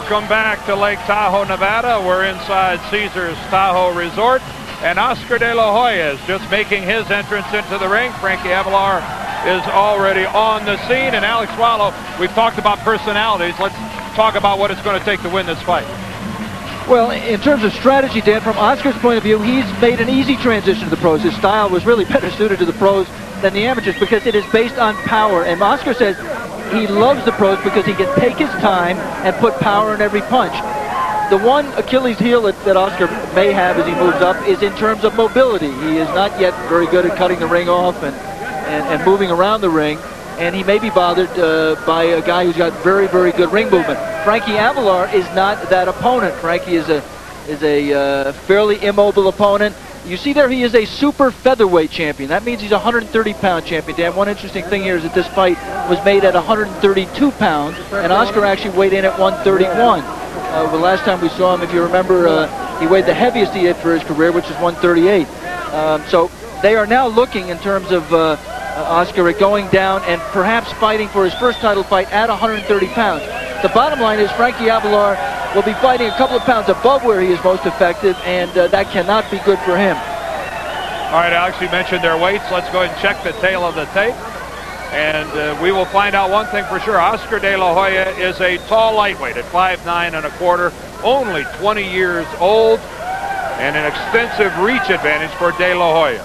Welcome back to Lake Tahoe, Nevada. We're inside Caesars Tahoe Resort, and Oscar De La Hoya is just making his entrance into the ring. Frankie Avalor is already on the scene, and Alex Swallow, we've talked about personalities. Let's talk about what it's going to take to win this fight. Well, in terms of strategy, Dan, from Oscar's point of view, he's made an easy transition to the pros. His style was really better suited to the pros than the amateurs because it is based on power. And Oscar says he loves the pros because he can take his time and put power in every punch. The one Achilles heel that Oscar may have as he moves up is in terms of mobility. He is not yet very good at cutting the ring off and moving around the ring. And he may be bothered by a guy who's got very, very good ring movement. Frankie Avalor is not that opponent. Frankie is a fairly immobile opponent. You see there, he is a super featherweight champion. That means he's a 130-pound champion. Dan, one interesting thing here is that this fight was made at 132 pounds, and Oscar actually weighed in at 131. The last time we saw him, if you remember, he weighed the heaviest he had for his career, which is 138. So they are now looking in terms of Oscar at going down and perhaps fighting for his first title fight at 130 pounds. The bottom line is Frankie Avalor will be fighting a couple of pounds above where he is most effective, and that cannot be good for him. All right, Alex, you mentioned their weights. Let's go ahead and check the tail of the tape. And we will find out one thing for sure. Oscar De La Hoya is a tall lightweight at 5'9½", only 20 years old, and an extensive reach advantage for De La Hoya.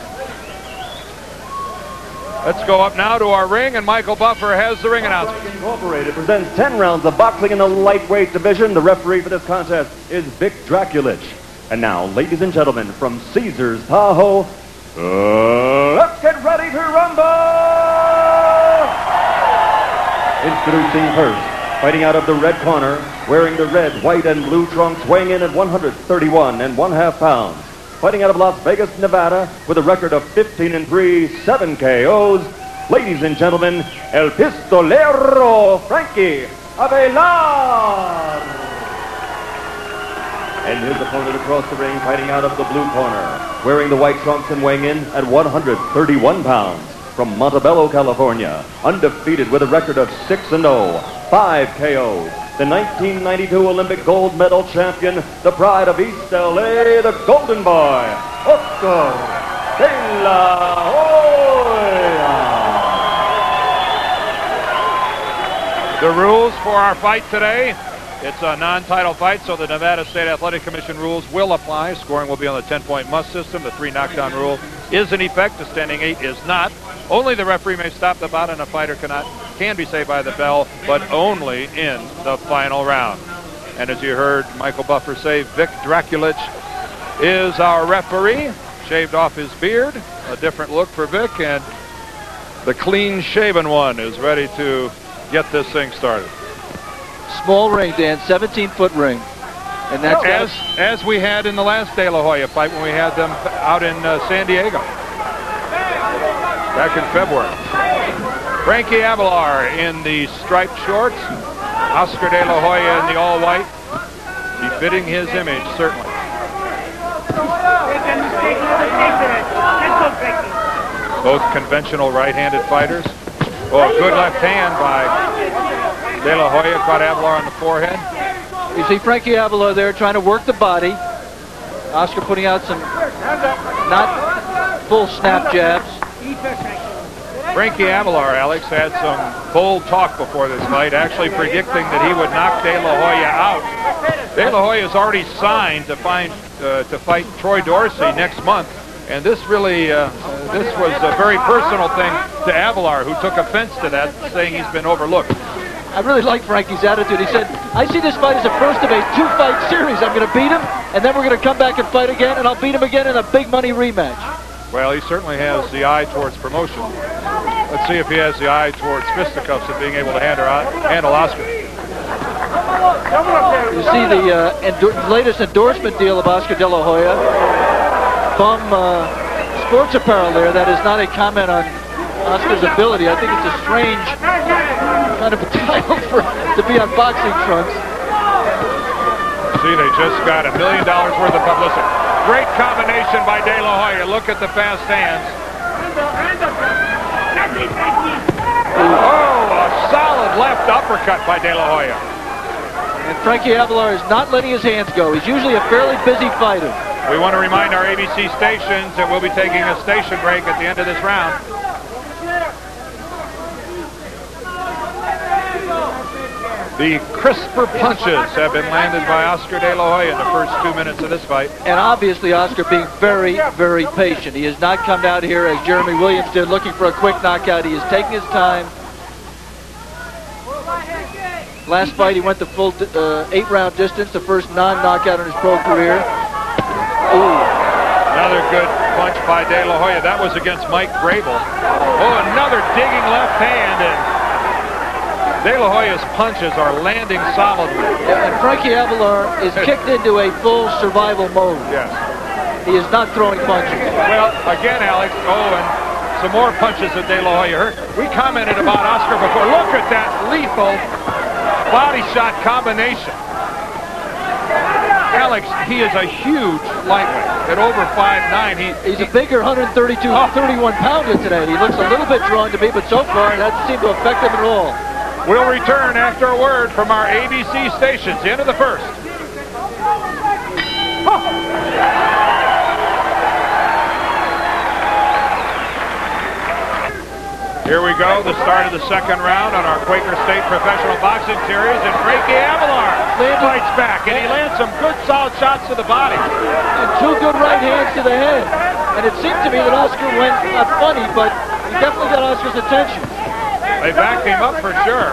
Let's go up now to our ring, and Michael Buffer has the ring announcement. Incorporated presents 10 rounds of boxing in the lightweight division. The referee for this contest is Vic Draculich. And now, ladies and gentlemen, from Caesars Tahoe, let's get ready to rumble! Introducing first, fighting out of the red corner, wearing the red, white, and blue trunks, weighing in at 131½ pounds. Fighting out of Las Vegas, Nevada, with a record of 15-3, 7 KOs. Ladies and gentlemen, El Pistolero Frankie Avalor. And his opponent across the ring, fighting out of the blue corner, wearing the white trunks and weighing in at 131 pounds. From Montebello, California, undefeated with a record of 6-0, 5 KOs. The 1992 Olympic gold medal champion, the pride of East LA, the Golden Boy, Oscar De La Hoya. The rules for our fight today: it's a non-title fight, so the Nevada State Athletic Commission rules will apply. Scoring will be on the 10-point must system. The 3 knockdown rule is in effect. The standing 8 is not. Only the referee may stop the bout, and a fighter can be saved by the bell, but only in the final round. And as you heard Michael Buffer say, Vic Draculich is our referee. Shaved off his beard, a different look for Vic, and the clean-shaven one is ready to get this thing started. Small ring, Dan, 17-foot ring. And that's as we had in the last De La Hoya fight when we had them out in San Diego back in February. Frankie Avalor in the striped shorts, Oscar De La Hoya in the all-white, befitting his image, certainly. Both conventional right-handed fighters. Oh, good left hand by De La Hoya, caught Avalor on the forehead. You see Frankie Avalor there trying to work the body. Oscar putting out some not full snap jabs. Frankie Avalor, Alex, had some bold talk before this fight, actually predicting that he would knock De La Hoya out. De La Hoya has already signed to fight Troy Dorsey next month, and this really, this was a very personal thing to Avalor, who took offense to that, saying he's been overlooked. I really like Frankie's attitude. He said, I see this fight as a first of a 2-fight series. I'm going to beat him, and then we're going to come back and fight again, and I'll beat him again in a big money rematch. Well, he certainly has the eye towards promotion. Let's see if he has the eye towards fisticuffs and being able to handle Oscar. You see the latest endorsement deal of Oscar De La Hoya from Sports Apparel there. That is not a comment on Oscar's ability. I think it's a strange kind of a title to be on boxing trunks. See, they just got $1 million worth of publicity. Great combination by De La Hoya. Look at the fast hands. Oh, a solid left uppercut by De La Hoya. And Frankie Avalor is not letting his hands go. He's usually a fairly busy fighter. We want to remind our ABC stations that we'll be taking a station break at the end of this round. The crisper punches have been landed by Oscar De La Hoya in the first 2 minutes of this fight. And obviously Oscar being very, very patient. He has not come out here as Jeremy Williams did looking for a quick knockout. He is taking his time. Last fight he went the full 8-round distance, the first non-knockout in his pro career. Ooh. Another good punch by De La Hoya. That was against Mike Grable. Oh, another digging left hand, and De La Hoya's punches are landing solidly. Yeah, and Frankie Avalor is kicked into a full survival mode. Yes. He is not throwing punches. Well, again, Alex, and some more punches that De La Hoya hurt. We commented about Oscar before. Look at that lethal body shot combination. Alex, he is a huge lightweight at over 5'9". He's a bigger 31 pounder today. He looks a little bit drawn to me, but so far it hasn't seemed to affect him at all. We'll return after a word from our ABC stations. The end of the first. Here we go, the start of the second round on our Quaker State Professional Boxing Series, and Frankie Avalor fights back, and he lands some good solid shots to the body. And 2 good right hands to the head. And it seemed to me that Oscar went not funny, but he definitely got Oscar's attention. They backed him up for sure.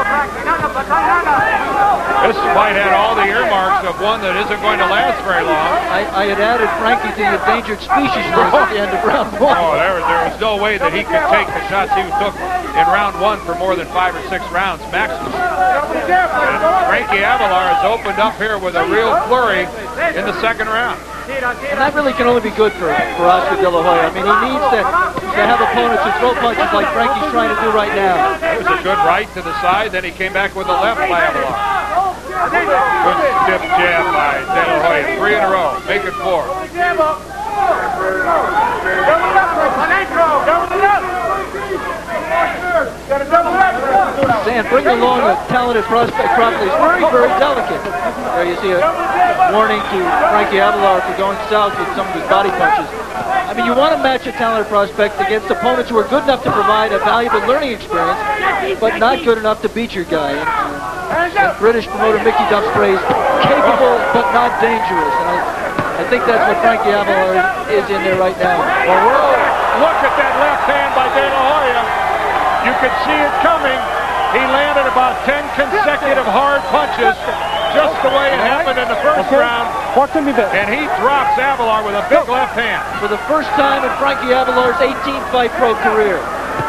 This fight had all the earmarks of one that isn't going to last very long. I had added Frankie to the endangered species list at the end of round 1. Oh, there was no way that he could take the shots he took in round 1 for more than 5 or 6 rounds maximum. And Frankie Avalor has opened up here with a real flurry in the second round. And that really can only be good for Oscar De La Hoya. I mean, he needs to have opponents who throw punches like Frankie's trying to do right now. It was a good right to the side, then he came back with a left by Avalor. Good stiff jab by De La Hoya. 3 in a row. Make it 4. Sand, bring along a talented prospect properly. It's very, very delicate. There you see a warning to Frankie Avalor for going south with some of his body punches. I mean, you want to match a talented prospect against opponents who are good enough to provide a valuable learning experience, but not good enough to beat your guy. And British promoter Mickey Duff's phrase, capable but not dangerous. And I think that's what Frankie Avalor is in there right now. Well, look at that left hand by De La Hoya. You could see it coming. He landed about 10 consecutive hard punches, just the way it happened in the first round. And he drops Avalor with a big left hand. For the first time in Frankie Avalor's 18-fight pro career.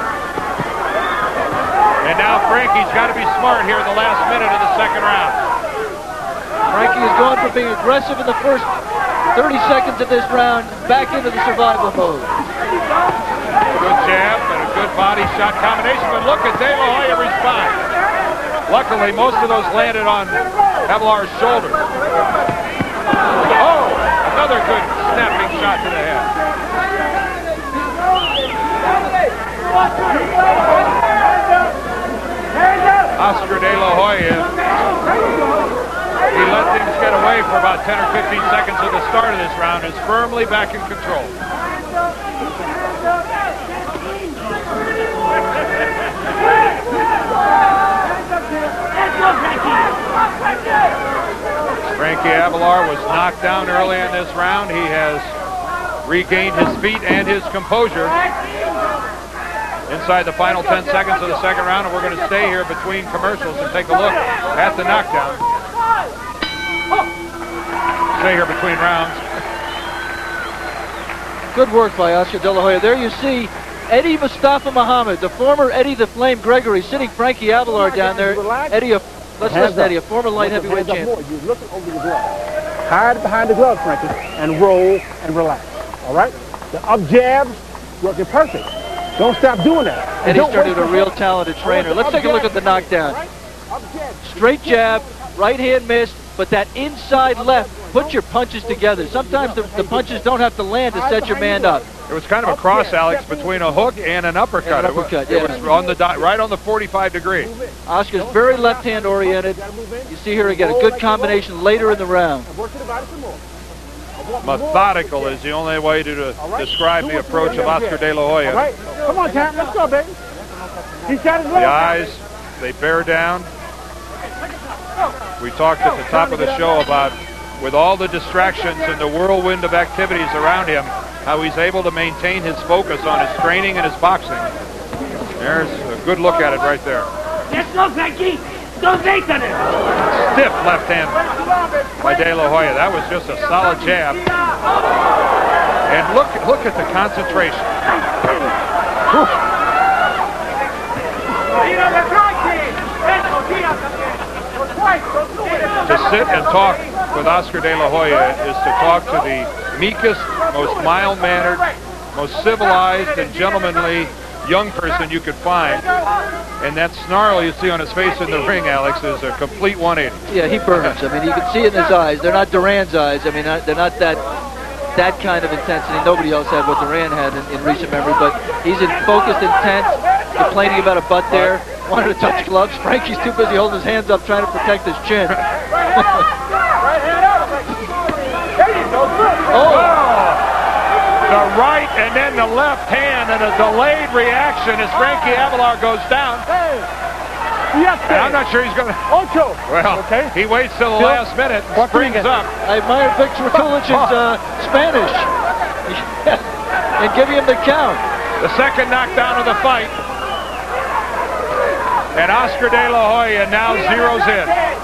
And now Frankie's got to be smart here in the last minute of the second round. Frankie is going from being aggressive in the first 30 seconds of this round back into the survival mode. Good jab and a good body shot combination, but look at De La Hoya respond. Luckily, most of those landed on Avalor's shoulders. Oh, another good snapping shot to the head. Oscar De La Hoya, he let things get away for about 10 or 15 seconds at the start of this round, is firmly back in control. Frankie Avalor was knocked down early in this round. He has regained his feet and his composure inside the final 10 seconds of the second round, and we're going to stay here between commercials and take a look at the knockdown. Stay here between rounds. Good work by Oscar De La Hoya. There you see Eddie Mustafa Muhammad, the former Eddie the Flame Gregory, sitting Frankie Avalor down there. Eddie, let's listen to Eddie, a former light heavyweight champion. You're looking over your glove. Hide behind the glove, Frankie, and roll and relax. All right? The up jabs working perfect. Don't stop doing that. Eddie's turned into a real talented trainer. Let's take a look at the knockdown. Straight jab, right hand missed, but that inside left, put your punches together. Sometimes the punches don't have to land to set your man up. It was kind of a cross, Alex, between a hook and an uppercut. It was on the right on the 45 degree. Oscar's very left-hand oriented. You see here again a good combination later in the round. Methodical is the only way to describe the approach of Oscar De La Hoya. All right. Come on, Tam. Let's go, baby. He's got his The eyes, they bear down. We talked at the top of the show about, with all the distractions and the whirlwind of activities around him, how he's able to maintain his focus on his training and his boxing. There's a good look at it right there. Let's go, Frankie. Don't take on it. Stiff left hand by De La Hoya. That was just a solid jab. And look at the concentration. To sit and talk with Oscar De La Hoya is to talk to the meekest, most mild-mannered, most civilized and gentlemanly young person you could find. And that snarl you see on his face in the ring, Alex, is a complete 180. Yeah, he burns. I mean, you can see it in his eyes. They're not Duran's eyes. I mean, they're not that kind of intensity. Nobody else had what Duran had in recent memory, but he's in focused, intense, complaining about a butt there. Wanted to touch gloves. Frankie's too busy holding his hands up trying to protect his chin. The right and then the left hand, and a delayed reaction as Frankie Avalor goes down. Yes, and I'm not sure he's going to... Ocho. Well, he waits till the last minute, springs up. I admire Victor Kulich's Spanish. And give him the count. The second knockdown of the fight. And Oscar De La Hoya now zeroes in.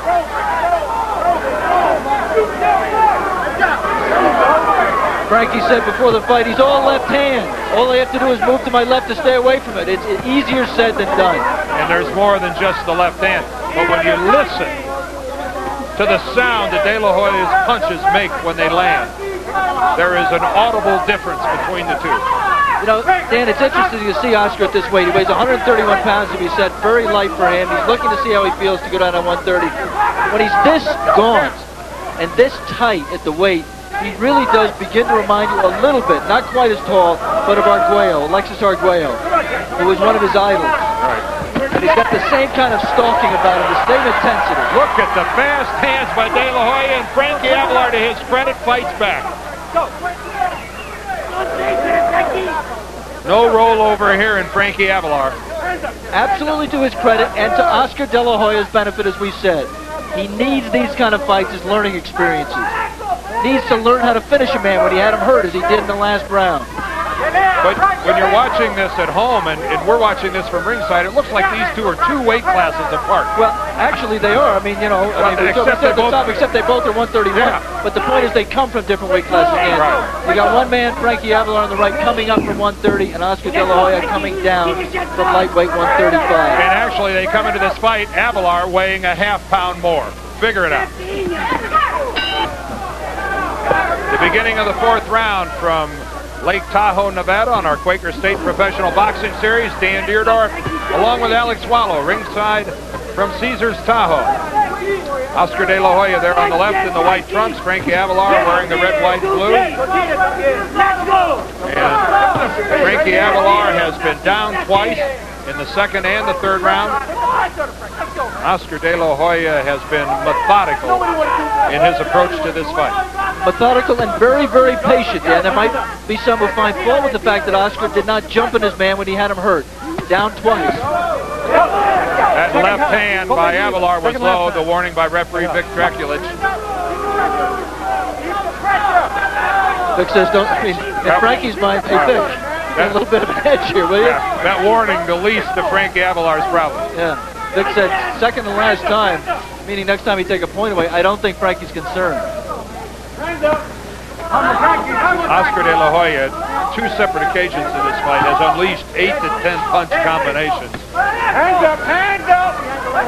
Frankie said before the fight, he's all left hand. All I have to do is move to my left to stay away from it. It's easier said than done. And there's more than just the left hand. But when you listen to the sound that De La Hoya's punches make when they land, there is an audible difference between the two. You know, Dan, it's interesting to see Oscar at this weight. He weighs 131 pounds, to be said, very light for him. He's looking to see how he feels to go down on 130. When he's this gaunt and this tight at the weight, he really does begin to remind you a little bit, not quite as tall, but of Arguello, Alexis Arguello, who was one of his idols. Right. And he's got the same kind of stalking about him, the same intensity. Look at the fast hands by De La Hoya, and Frankie Avalor, to his credit, fights back. No rollover here in Frankie Avalor. Absolutely to his credit, and to Oscar De La Hoya's benefit, as we said. He needs these kind of fights as learning experiences. Needs to learn how to finish a man when he had him hurt, as he did in the last round. But when you're watching this at home, and we're watching this from ringside, it looks like these two are two weight classes apart. Well, actually they are. I mean, you know, except they both are 131. Yeah. But the point is they come from different weight classes. Right. You got one man, Frankie Avalor, on the right, coming up from 130, and Oscar De La Hoya coming down from lightweight 135. And actually, they come into this fight, Avalor weighing a half-pound more. Figure it out. The beginning of the fourth round from Lake Tahoe, Nevada, on our Quaker State Professional Boxing Series. Dan Deerdorf, along with Alex Wallow, ringside from Caesars Tahoe. Oscar De La Hoya there on the left in the white trunks. Frankie Avalor wearing the red, white, blue. And Frankie Avalor has been down twice in the second and the third round. Oscar De La Hoya has been methodical in his approach to this fight. Methodical and very, very patient. Yeah, there might be some who find fault with the fact that Oscar did not jump on his man when he had him hurt. Down twice. That left hand by Avalor was low. The warning by referee Vic Draculich. Vic says, don't, I mean, in Frankie's mind, hey, Vic, a little bit of an edge here, will you? Yeah, that warning, the least of Frankie Avalor's problem. Yeah. Vic said, second to last time, meaning next time he take a point away, I don't think Frankie's concerned. Oscar De La Hoya, two separate occasions in this fight, has unleashed 8 to 10 punch combinations. Hands up, hands up!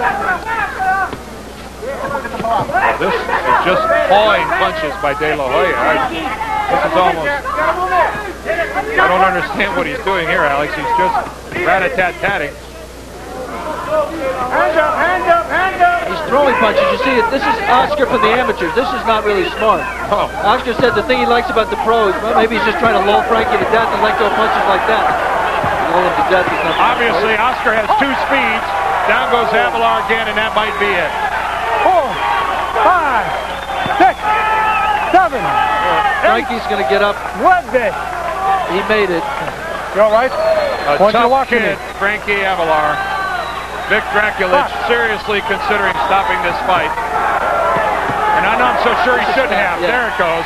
This is just pawing punches by De La Hoya. This is almost... I don't understand what he's doing here, Alex. He's just rat-a-tat-tatting. Hands up, hands up, hands up! He's throwing punches. You see it. This is Oscar from the amateurs. This is not really smart. Oh. Oscar said the thing he likes about the pros, well, maybe he's just trying to lull Frankie to death and let go punches like that. Lull him to death is not Obviously, Oscar has 2 speeds. Down goes Avalar again, and that might be it. 4, 5, 6, 7. Frankie's going to get up. What this? He made it. You all right? A Want you to tough watch kid, me. Frankie Avalar. Vic Draculich seriously considering stopping this fight. And I'm not so sure he should have. Yeah. There it goes.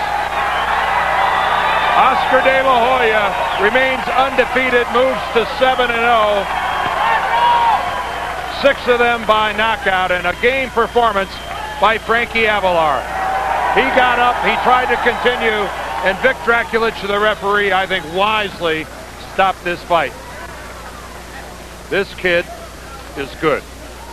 Oscar De La Hoya remains undefeated, moves to 7-0. 6 of them by knockout, and a game performance by Frankie Avalar. He got up, he tried to continue, and Vic Draculich, the referee, I think wisely stopped this fight. This kid is good.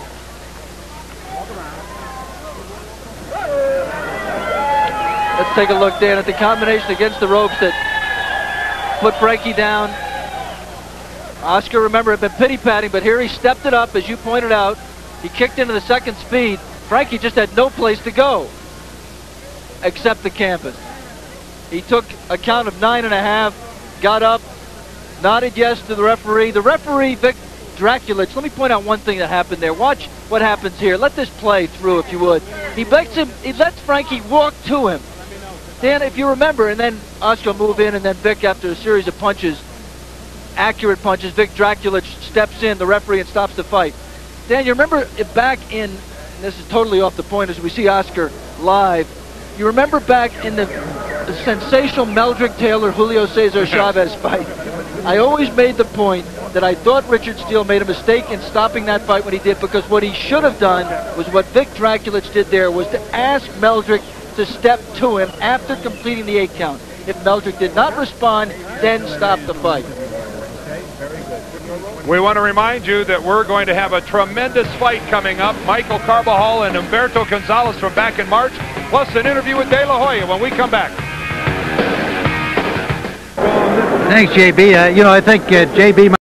Let's take a look, Dan, at the combination against the ropes that put Frankie down. Oscar, remember, had been pity-patting, but here he stepped it up, as you pointed out. He kicked into the second speed. Frankie just had no place to go except the canvas. He took a count of 9.5, got up, nodded yes to the referee. The referee, Vic Draculich, let me point out one thing that happened there. Watch what happens here. Let this play through, if you would. He lets Frankie walk to him. Dan, if you remember, and then Oscar move in, and then Vic, after a series of punches, accurate punches, Vic Draculich steps in, the referee, and stops the fight. Dan, you remember back in, and this is totally off the point as we see Oscar live, you remember back in the sensational Meldrick Taylor, Julio Cesar Chavez fight, I always made the point that I thought Richard Steele made a mistake in stopping that fight when he did, because what he should have done was what Vic Draculich did there, was to ask Meldrick to step to him after completing the 8 count. If Meldrick did not respond, then stop the fight. We want to remind you that we're going to have a tremendous fight coming up. Michael Carbajal and Humberto Gonzalez from back in March, plus an interview with De La Hoya when we come back. Thanks, JB. I think JB